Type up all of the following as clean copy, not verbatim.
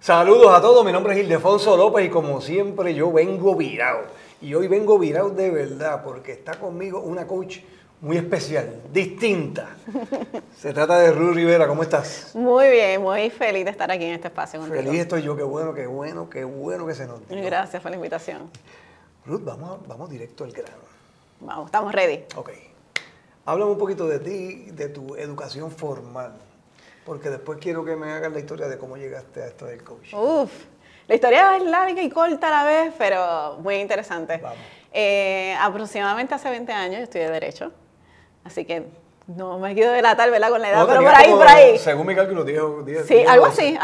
Saludos a todos, mi nombre es Ildefonso López y como siempre yo vengo virado. Y hoy vengo virado de verdad porque está conmigo una coach muy especial, distinta. Se trata de Ruth Rivera, ¿cómo estás? Muy bien, muy feliz de estar aquí en este espacio contigo. Feliz estoy yo, qué bueno que se nos dio. Gracias por la invitación. Ruth, vamos directo al grano. Vamos, estamos ready. Ok. Háblame un poquito de ti, de tu educación formal, porque después quiero que me hagas la historia de cómo llegaste a esto del coaching. Uf, la historia es larga y corta a la vez, pero muy interesante. Vamos. Aproximadamente hace 20 años yo estudié Derecho, así que no me quiero delatar, ¿verdad? Con la edad, No, pero tenías por ahí. Según mi cálculo, 10. Sí, algo así.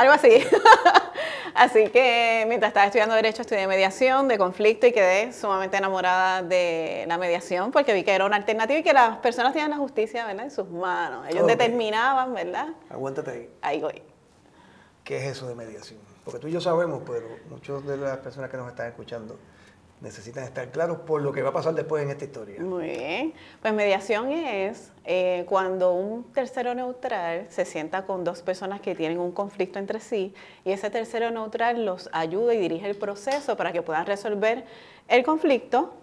Así que mientras estaba estudiando Derecho, estudié mediación de conflicto y quedé sumamente enamorada de la mediación porque vi que era una alternativa y que las personas tenían la justicia, ¿verdad?, en sus manos. Ellos determinaban, ¿verdad? Aguántate ahí. Ahí voy. ¿Qué es eso de mediación? Porque tú y yo sabemos, pero muchas de las personas que nos están escuchando necesitan estar claros por lo que va a pasar después en esta historia. Muy bien. Pues mediación es cuando un tercero neutral se sienta con dos personas que tienen un conflicto entre sí y ese tercero neutral los ayuda y dirige el proceso para que puedan resolver el conflicto,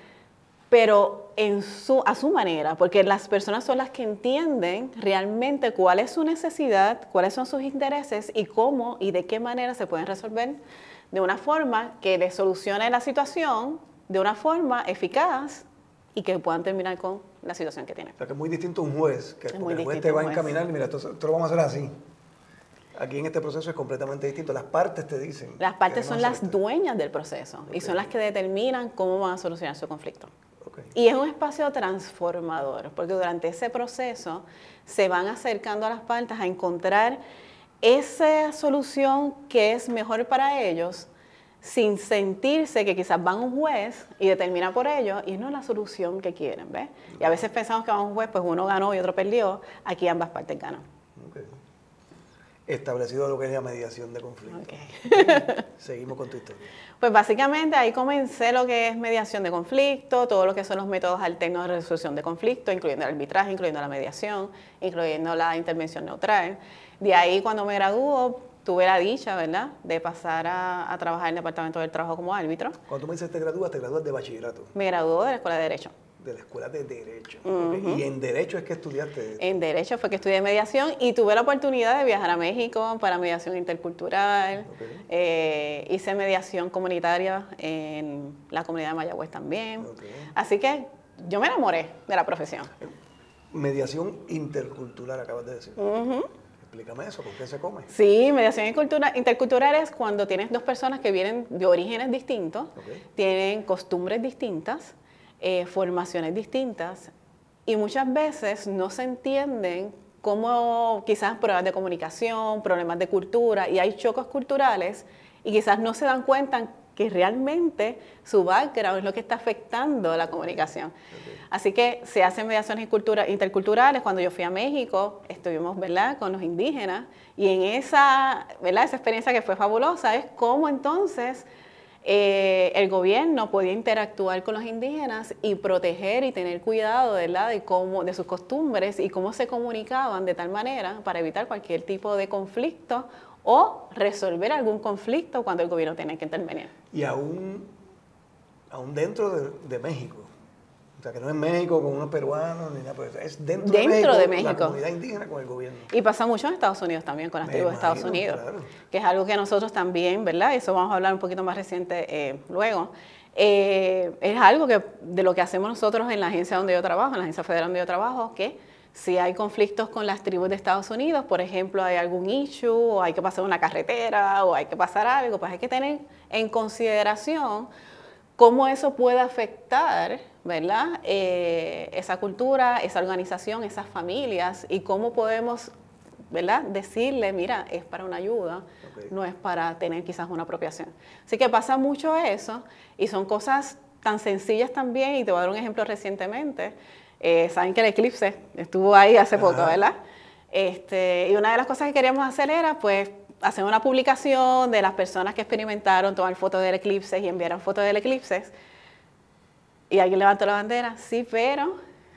pero a su manera, porque las personas son las que entienden realmente cuál es su necesidad, cuáles son sus intereses y cómo y de qué manera se pueden resolver de una forma que les solucione la situación de una forma eficaz y que puedan terminar con la situación que tienen. O sea, que es muy distinto a un juez, que el juez te va a encaminar y mira, esto lo vamos a hacer así. Aquí en este proceso es completamente distinto. Las partes te dicen. Las partes son las dueñas del proceso y son las que determinan cómo van a solucionar su conflicto. Y es un espacio transformador, porque durante ese proceso se van acercando a las partes a encontrar esa solución que es mejor para ellos, sin sentirse que quizás van a un juez y determina por ellos y no es la solución que quieren, ¿ves? Y a veces pensamos que van a un juez, pues uno ganó y otro perdió, aquí ambas partes ganan. Okay. Establecido lo que es la mediación de conflicto. Okay. Seguimos con tu historia. Pues básicamente ahí comencé lo que es mediación de conflicto, todo lo que son los métodos alternos de resolución de conflicto, incluyendo el arbitraje, incluyendo la mediación, incluyendo la intervención neutral. De ahí cuando me graduó tuve la dicha, ¿verdad?, de pasar a trabajar en el Departamento del Trabajo como árbitro. Cuando tú me dices te gradúas de bachillerato. Me graduó de la Escuela de Derecho. De la Escuela de Derecho. Okay. ¿Y en Derecho es que estudiaste? En Derecho fue que estudié mediación y tuve la oportunidad de viajar a México para mediación intercultural. Hice mediación comunitaria en la comunidad de Mayagüez también. Así que yo me enamoré de la profesión. Mediación intercultural, acabas de decir. Explícame eso, ¿con qué se come? Sí, mediación intercultural es cuando tienes dos personas que vienen de orígenes distintos, tienen costumbres distintas, formaciones distintas y muchas veces no se entienden como quizás problemas de comunicación, problemas de cultura y hay choques culturales y quizás no se dan cuenta que realmente su background es lo que está afectando la comunicación. Así que se hacen mediaciones interculturales. Cuando yo fui a México, estuvimos, ¿verdad?, con los indígenas y en esa, ¿verdad?, esa experiencia que fue fabulosa es cómo entonces el gobierno podía interactuar con los indígenas y proteger y tener cuidado, ¿verdad?, de sus costumbres y cómo se comunicaban de tal manera para evitar cualquier tipo de conflicto o resolver algún conflicto cuando el gobierno tiene que intervenir. Y aún dentro de México. O sea, que no es México con unos peruanos ni nada, pero es dentro de México, la comunidad indígena con el gobierno. Y pasa mucho en Estados Unidos también, con las tribus de Estados Unidos, claro, que es algo que nosotros también, ¿verdad? Eso vamos a hablar un poquito más reciente luego. Es algo de lo que hacemos nosotros en la agencia donde yo trabajo, en la agencia federal donde yo trabajo, que si hay conflictos con las tribus de Estados Unidos, por ejemplo, hay algún issue, o hay que pasar una carretera, o hay que pasar algo, pues hay que tener en consideración cómo eso puede afectar, ¿verdad?, esa cultura, esa organización, esas familias, y cómo podemos, ¿verdad?, decirle, mira, es para una ayuda, no es para tener quizás una apropiación. Así que pasa mucho eso, y son cosas tan sencillas también, y te voy a dar un ejemplo recientemente. Saben que el eclipse estuvo ahí hace poco, ¿verdad? Y una de las cosas que queríamos hacer era, pues, hacer una publicación de las personas que experimentaron tomar fotos del eclipse y enviaron fotos del eclipse. Y alguien levantó la bandera, sí, pero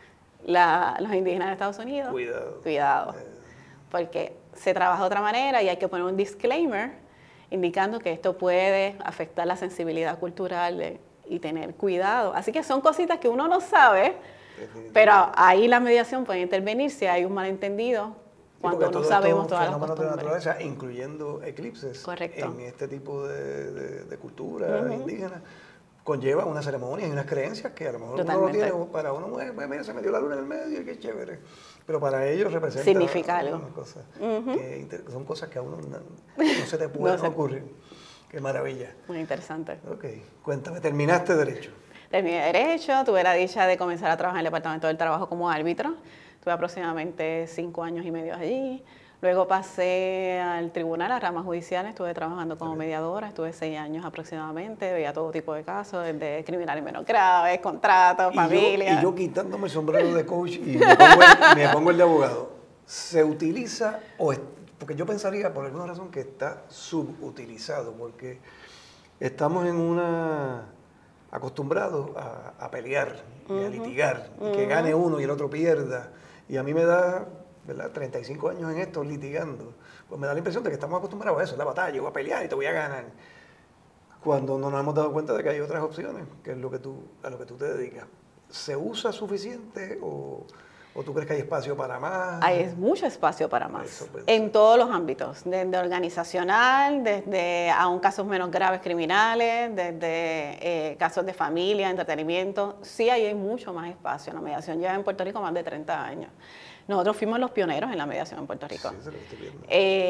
los indígenas de Estados Unidos, cuidado, porque se trabaja de otra manera y hay que poner un disclaimer indicando que esto puede afectar la sensibilidad cultural y tener cuidado. Así que son cositas que uno no sabe, pero ahí la mediación puede intervenir si hay un malentendido cuando no sabemos todas las costumbres. Fenómenos de naturaleza, incluyendo eclipses, correcto, en este tipo de cultura indígena, conlleva unas ceremonias y unas creencias que a lo mejor totalmente. uno lo tiene, para uno, mira, se me dio la luna en el medio, qué chévere. Pero para ellos representa significa algo. Cosas que son cosas que a uno no se te pueden ocurrir. Qué maravilla. Muy interesante. Ok, cuéntame, ¿terminaste Derecho? Terminé Derecho, tuve la dicha de comenzar a trabajar en el Departamento del Trabajo como árbitro. Tuve aproximadamente 5 años y medio allí. Luego pasé al tribunal, a ramas judiciales, estuve trabajando como mediadora, estuve 6 años aproximadamente, veía todo tipo de casos, desde criminales menos graves, contratos, familia. Y yo quitándome el sombrero de coach y me pongo el de abogado. ¿Se utiliza porque yo pensaría por alguna razón que está subutilizado, porque estamos acostumbrados a pelear y a litigar, y que gane uno y el otro pierda. Y a mí me da, ¿verdad?, 35 años en esto litigando, pues me da la impresión de que estamos acostumbrados a eso, la batalla, yo voy a pelear y te voy a ganar. Cuando no nos hemos dado cuenta de que hay otras opciones, que es a lo que tú te dedicas. ¿Se usa suficiente o tú crees que hay espacio para más? Hay mucho espacio para más, en todos los ámbitos, desde organizacional, desde aún casos menos graves criminales, desde casos de familia, entretenimiento. Sí, hay mucho más espacio. La mediación lleva en Puerto Rico más de 30 años. Nosotros fuimos los pioneros en la mediación en Puerto Rico. Sí, se lo estoy viendo.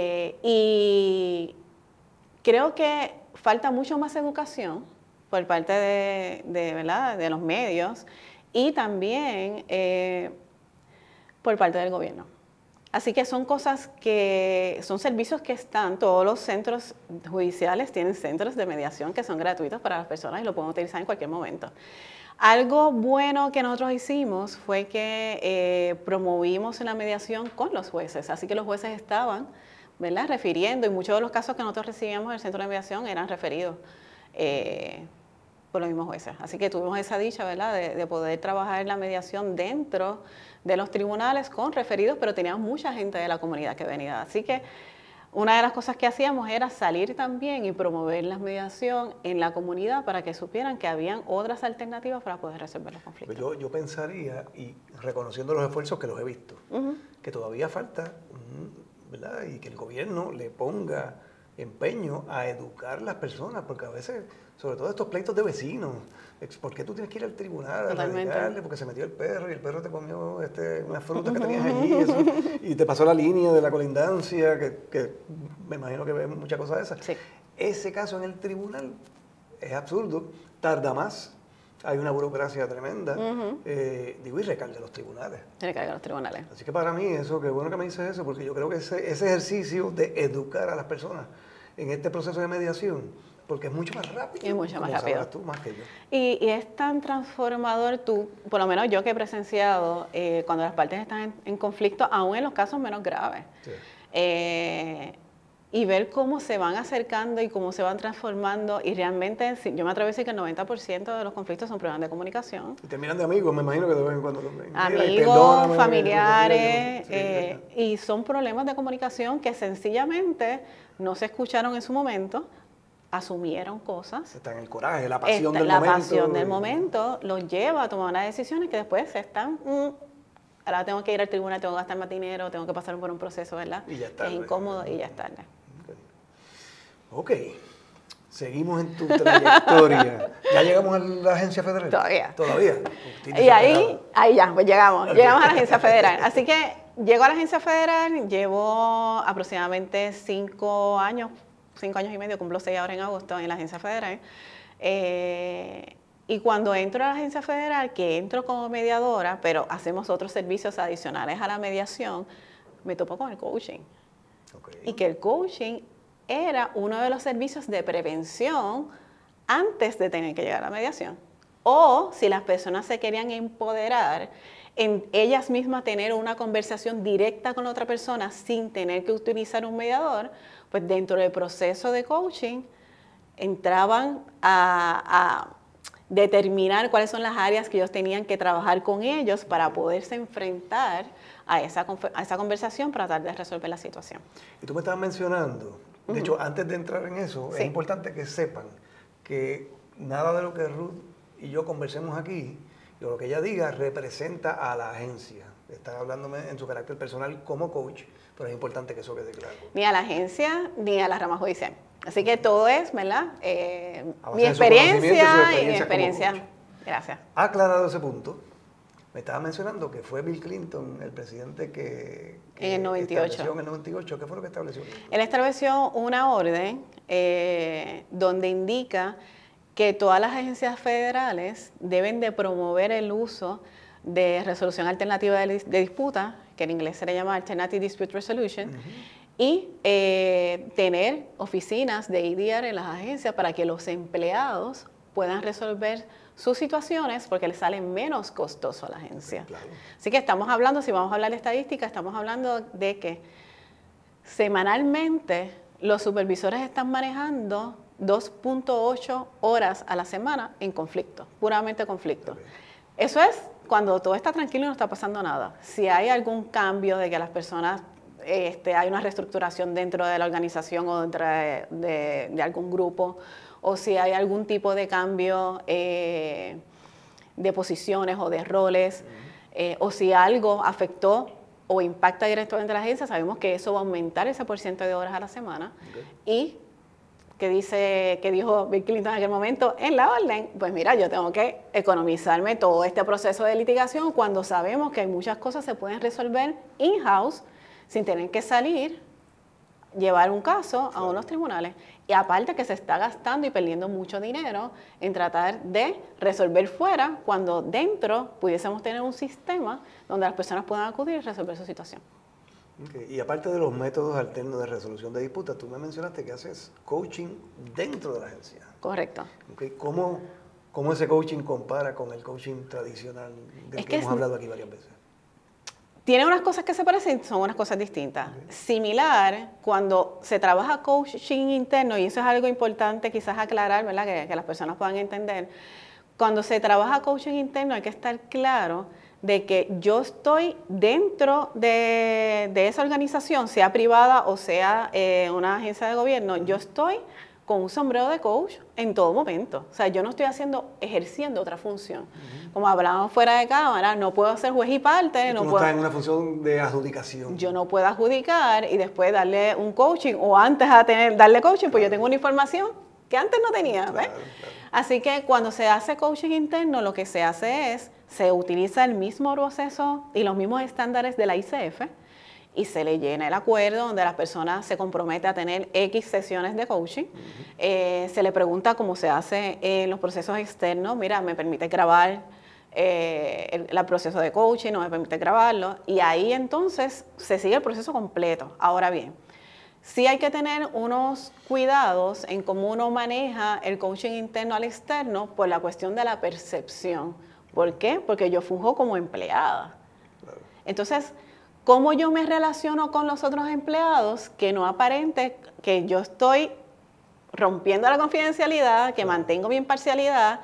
Y creo que falta mucho más educación por parte ¿verdad?, de los medios y también por parte del gobierno. Así que son cosas que son servicios que están, todos los centros judiciales tienen centros de mediación que son gratuitos para las personas y lo pueden utilizar en cualquier momento. Algo bueno que nosotros hicimos fue que promovimos la mediación con los jueces, así que los jueces estaban, ¿verdad?, refiriendo, y muchos de los casos que nosotros recibíamos en el centro de mediación eran referidos por los mismos jueces. Así que tuvimos esa dicha, ¿verdad?, de poder trabajar en la mediación dentro de los tribunales con referidos, pero teníamos mucha gente de la comunidad que venía. Así que una de las cosas que hacíamos era salir también y promover la mediación en la comunidad para que supieran que habían otras alternativas para poder resolver los conflictos. Yo pensaría, y reconociendo los esfuerzos que los he visto, que todavía falta, ¿verdad?, y que el gobierno le ponga empeño a educar a las personas, porque a veces, sobre todo estos pleitos de vecinos, ¿por qué tú tienes que ir al tribunal a radicarle? Porque se metió el perro y el perro te comió unas frutas que tenías allí y te pasó la línea de la colindancia, que me imagino que ves muchas cosas de esas. Sí. Ese caso en el tribunal es absurdo, tarda más, hay una burocracia tremenda, y recarga los tribunales. Recarga los tribunales. Así que para mí, qué bueno que me dices eso, porque yo creo que ese ejercicio de educar a las personas en este proceso de mediación, porque es mucho más rápido. Es mucho más rápido. Sabrás tú más que yo. Y es tan transformador por lo menos yo que he presenciado, cuando las partes están en conflicto, aún en los casos menos graves. Sí. Y ver cómo se van acercando y cómo se van transformando. Y realmente, yo me atrevo a decir que el 90% de los conflictos son problemas de comunicación. Y terminan de amigos, me imagino que de vez en cuando también. Amigos, familiares, y son problemas de comunicación que sencillamente no se escucharon en su momento, asumieron cosas. Está en el coraje, la pasión del momento. La pasión del momento los lleva a tomar unas decisiones que después ahora tengo que ir al tribunal, tengo que gastar más dinero, tengo que pasar por un proceso, ¿verdad? Y ya está. Es incómodo y ya está. Ok, seguimos en tu trayectoria. ¿Ya llegamos a la agencia federal? Todavía. Y ahí ya, pues llegamos a la agencia federal. Así que llego a la agencia federal, llevo aproximadamente 5 años y medio, cumplo 6 ahora en agosto en la agencia federal. Y cuando entro a la agencia federal, que entro como mediadora, pero hacemos otros servicios adicionales a la mediación, me topo con el coaching. Okay. Y que el coaching era uno de los servicios de prevención antes de tener que llegar a la mediación. O si las personas se querían empoderar, en ellas mismas tener una conversación directa con otra persona sin tener que utilizar un mediador, pues dentro del proceso de coaching entraban a determinar cuáles son las áreas que ellos tenían que trabajar con ellos para poderse enfrentar a esa conversación para tratar de resolver la situación. Y tú me estabas mencionando De hecho, antes de entrar en eso, es importante que sepan que nada de lo que Ruth y yo conversemos aquí, y lo que ella diga, representa a la agencia. Está hablándome en su carácter personal como coach, pero es importante que eso quede claro. Ni a la agencia, ni a la rama judicial. Así que todo es, ¿verdad? Mi experiencia y mi experiencia. Gracias. Ha aclarado ese punto. Me estaba mencionando que fue Bill Clinton el presidente que en el 98. estableció en el 98. ¿Qué fue lo que estableció? Él estableció una orden donde indica que todas las agencias federales deben de promover el uso de resolución alternativa de disputa, que en inglés se le llama Alternative Dispute Resolution, y tener oficinas de EDR en las agencias para que los empleados puedan resolver sus situaciones porque les sale menos costoso a la agencia. Claro. Así que estamos hablando, si vamos a hablar de estadística, estamos hablando de que semanalmente los supervisores están manejando 2.8 horas a la semana en conflicto, puramente conflicto. Eso es cuando todo está tranquilo y no está pasando nada. Si hay algún cambio de que las personas, hay una reestructuración dentro de la organización o dentro de algún grupo, o si hay algún tipo de cambio de posiciones o de roles, o si algo afectó o impacta directamente a la agencia, sabemos que eso va a aumentar ese porcentaje de horas a la semana. Y que dijo Bill Clinton en aquel momento en la orden, pues mira, yo tengo que economizarme todo este proceso de litigación cuando sabemos que hay muchas cosas que se pueden resolver in-house sin tener que salir, llevar un caso a unos tribunales. Y aparte que se está gastando y perdiendo mucho dinero en tratar de resolver fuera cuando dentro pudiésemos tener un sistema donde las personas puedan acudir y resolver su situación. Okay. Y aparte de los métodos alternos de resolución de disputas, tú me mencionaste que haces coaching dentro de la agencia. Correcto. Okay. ¿Cómo ese coaching compara con el coaching tradicional del que hemos hablado aquí varias veces? Tiene unas cosas que se parecen, son unas cosas distintas. Similar, cuando se trabaja coaching interno, y eso es algo importante quizás aclarar, ¿verdad? Que las personas puedan entender. Cuando se trabaja coaching interno hay que estar claro de que yo estoy dentro de esa organización, sea privada o sea una agencia de gobierno, yo estoy con un sombrero de coach en todo momento. O sea, yo no estoy ejerciendo otra función. Como hablábamos fuera de cámara, no puedo ser juez y parte. No estás en una función de adjudicación. Yo no puedo adjudicar y después darle un coaching, o antes darle coaching, pues yo tengo una información que antes no tenía. ¿Ves? Claro. Así que cuando se hace coaching interno, lo que se hace es, se utiliza el mismo proceso y los mismos estándares de la ICF, y se le llena el acuerdo donde la persona se compromete a tener X sesiones de coaching. Se le pregunta cómo se hace en los procesos externos. Mira, me permite grabar el proceso de coaching, no me permite grabarlo. Y ahí entonces se sigue el proceso completo. Ahora bien, sí hay que tener unos cuidados en cómo uno maneja el coaching interno al externo por la cuestión de la percepción. ¿Por qué? Porque yo funjo como empleada. Claro. Entonces, ¿cómo yo me relaciono con los otros empleados que no aparente que yo estoy rompiendo la confidencialidad, que mantengo mi imparcialidad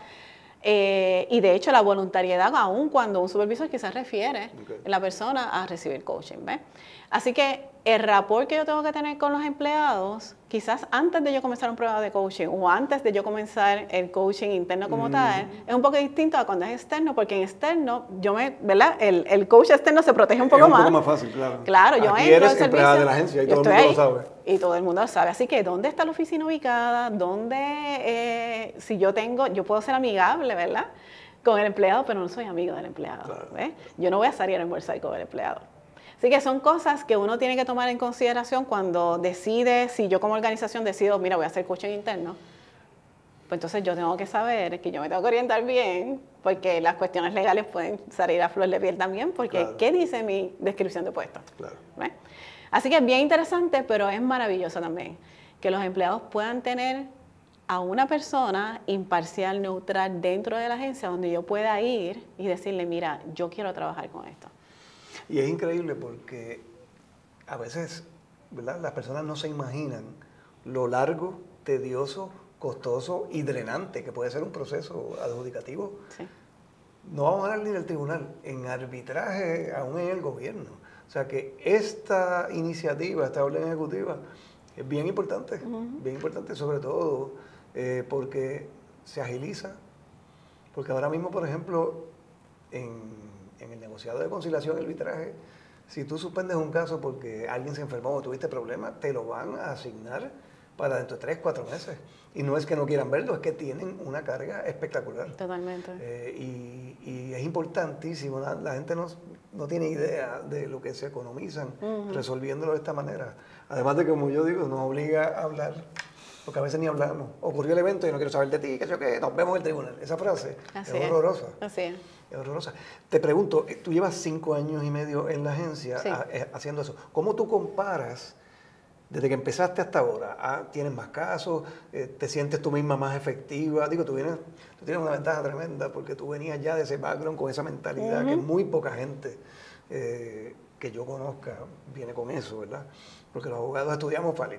y de hecho la voluntariedad aún cuando un supervisor quizás refiere la persona a recibir coaching? ¿Ves? Así que el rapport que yo tengo que tener con los empleados, quizás antes de yo comenzar un programa de coaching o antes de yo comenzar el coaching interno como tal, es un poco distinto a cuando es externo, porque en externo, ¿verdad? El coach externo se protege un poco más. Es un poco más fácil, claro. Claro, yo aquí entro eres empleada de la agencia y todo el mundo lo sabe. Y todo el mundo lo sabe. Así que, ¿dónde está la oficina ubicada? ¿Dónde, si yo puedo ser amigable, ¿verdad? Con el empleado, pero no soy amigo del empleado. Claro. ¿Ves? Yo no voy a salir a almorzar con el empleado. Así que son cosas que uno tiene que tomar en consideración cuando decide, si yo como organización decido, mira, voy a hacer coaching interno, pues entonces yo tengo que saber que yo me tengo que orientar bien, porque las cuestiones legales pueden salir a flor de piel también, porque claro. ¿Qué dice mi descripción de puesto? Claro. ¿Ves? Así que es bien interesante, pero es maravilloso también que los empleados puedan tener a una persona imparcial, neutral dentro de la agencia, donde yo pueda ir y decirle, mira, yo quiero trabajar con esto. Y es increíble porque a veces, ¿verdad?, las personas no se imaginan lo largo, tedioso, costoso y drenante que puede ser un proceso adjudicativo. Sí. No vamos a hablar ni del tribunal, en arbitraje, aún en el gobierno. O sea que esta iniciativa, esta orden ejecutiva, es bien importante sobre todo porque se agiliza, porque ahora mismo, por ejemplo, en el negociado de conciliación y arbitraje, si tú suspendes un caso porque alguien se enfermó o tuviste problemas, te lo van a asignar para dentro de 3, 4 meses. Y no es que no quieran verlo, es que tienen una carga espectacular. Totalmente. Y es importantísimo, la gente no tiene idea de lo que se economizan resolviéndolo de esta manera. Además de que, como yo digo, nos obliga a hablar, porque a veces ni hablamos. Ocurrió el evento y no quiero saber de ti, que yo qué, nos vemos en el tribunal. Esa frase es horrorosa. Así es. Es horrorosa. Te pregunto, tú llevas 5 años y medio en la agencia haciendo eso. ¿Cómo tú comparas desde que empezaste hasta ahora? ¿Tienes más casos? ¿Te sientes tú misma más efectiva? Digo, tú tienes una ventaja tremenda porque tú venías ya de ese background con esa mentalidad que muy poca gente que yo conozca viene con eso, ¿verdad? Porque los abogados estudiamos para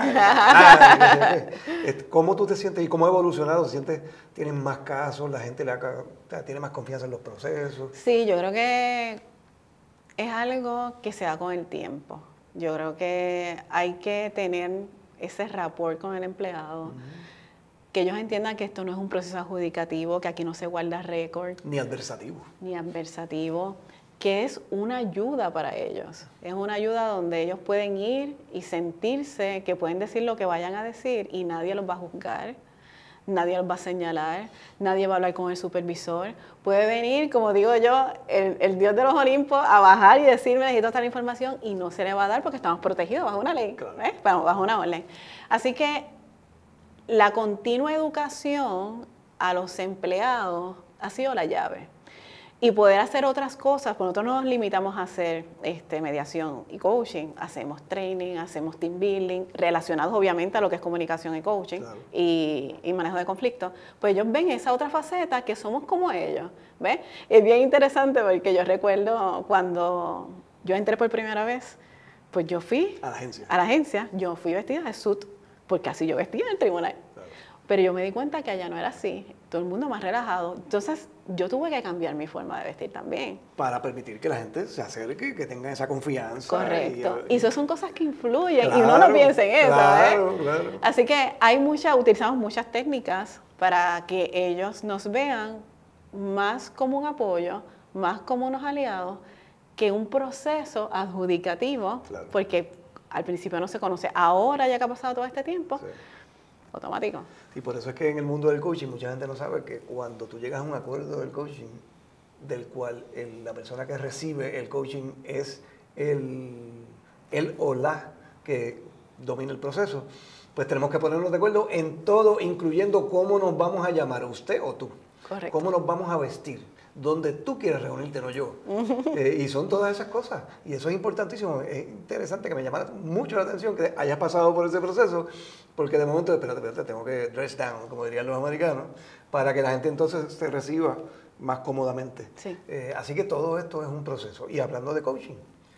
litigar. ¿Cómo tú te sientes y cómo ha evolucionado? ¿Tienes más casos? ¿La gente tiene más confianza en los procesos? Sí, yo creo que es algo que se da con el tiempo. Yo creo que hay que tener ese rapport con el empleado, que ellos entiendan que esto no es un proceso adjudicativo, que aquí no se guarda récord. Ni adversativo. Ni adversativo, que es una ayuda para ellos. Es una ayuda donde ellos pueden ir y sentirse que pueden decir lo que vayan a decir y nadie los va a juzgar, nadie los va a señalar, nadie va a hablar con el supervisor. Puede venir, como digo yo, el Dios de los Olimpos a bajar y decirme necesito esta información y no se le va a dar porque estamos protegidos bajo una ley, bajo una orden. Así que la continua educación a los empleados ha sido la llave. Y poder hacer otras cosas, pues nosotros no nos limitamos a hacer mediación y coaching, hacemos training, hacemos team building, relacionados obviamente a lo que es comunicación y coaching, claro, y manejo de conflictos. Pues ellos ven esa otra faceta que somos como ellos, ¿ves? Es bien interesante porque yo recuerdo cuando yo entré por primera vez, pues yo fui a la agencia, yo fui vestida de suit, porque así yo vestía en el tribunal. Claro. Pero yo me di cuenta que allá no era así, todo el mundo más relajado. Entonces, yo tuve que cambiar mi forma de vestir también. Para permitir que la gente se acerque, que tenga esa confianza. Correcto. Y eso son cosas que influyen, claro, y uno no piensa en eso. Claro, claro. Así que utilizamos muchas técnicas para que ellos nos vean más como un apoyo, más como unos aliados, que un proceso adjudicativo, claro, porque al principio no se conoce. Ahora, ya que ha pasado todo este tiempo, sí, automático. Y por eso es que en el mundo del coaching mucha gente no sabe que cuando tú llegas a un acuerdo del coaching, del cual la persona que recibe el coaching es el o la que domina el proceso, pues tenemos que ponernos de acuerdo en todo, incluyendo cómo nos vamos a llamar, usted o tú. Correcto. Cómo nos vamos a vestir, donde tú quieres reunirte, no yo. Y son todas esas cosas. Y eso es importantísimo. Es interesante que me llamara mucho la atención que hayas pasado por ese proceso, porque de momento, espérate, tengo que dress down, como dirían los americanos, para que la gente entonces se reciba más cómodamente. Sí. Así que todo esto es un proceso. Y hablando de coaching,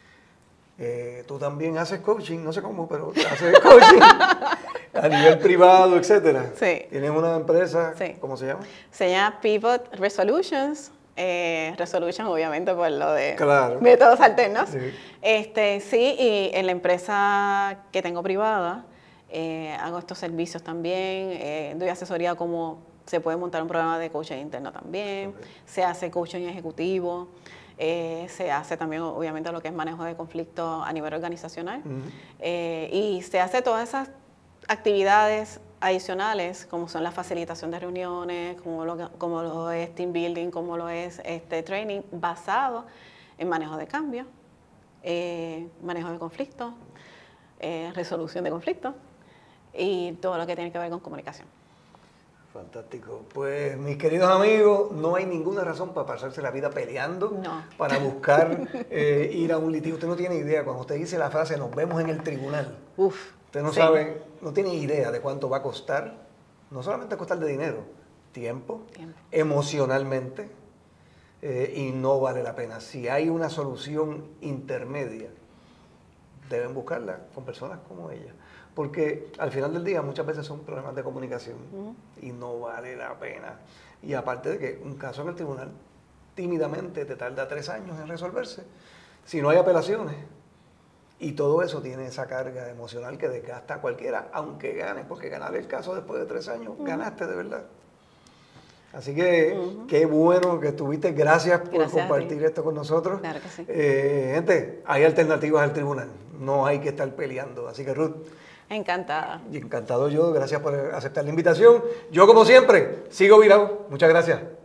tú también haces coaching, no sé cómo, pero haces coaching a nivel privado, etcétera. Sí. Tienes una empresa, sí, ¿cómo se llama? Se llama Pivot Resolutions. Resolution, obviamente, por lo de claro, métodos alternos. Sí. Sí, y en la empresa que tengo privada, hago estos servicios también, doy asesoría como se puede montar un programa de coaching interno también, okay, se hace coaching ejecutivo, se hace también obviamente lo que es manejo de conflictos a nivel organizacional, y se hace todas esas actividades adicionales como son la facilitación de reuniones, como lo es team building, como lo es training basado en manejo de cambio, manejo de conflictos, resolución de conflictos y todo lo que tiene que ver con comunicación. Fantástico. Pues, mis queridos amigos, no hay ninguna razón para pasarse la vida peleando, no, para buscar ir a un litigio. Usted no tiene idea, cuando usted dice la frase, nos vemos en el tribunal. Uf, usted no sabe, no tiene idea de cuánto va a costar, no solamente costar de dinero, tiempo. Emocionalmente, y no vale la pena. Si hay una solución intermedia, deben buscarla con personas como ella. Porque al final del día muchas veces son problemas de comunicación y no vale la pena. Y aparte de que un caso en el tribunal tímidamente te tarda 3 años en resolverse. Si no hay apelaciones, Y todo eso tiene esa carga emocional que desgasta a cualquiera, aunque ganes, porque ganar el caso después de 3 años, ganaste de verdad. Así que qué bueno que estuviste. Gracias por compartir esto con nosotros. Claro que sí. Gente, hay alternativas al tribunal. No hay que estar peleando. Así que Ruth. Encantada. Y encantado yo. Gracias por aceptar la invitación. Yo, como siempre, sigo virado. Muchas gracias.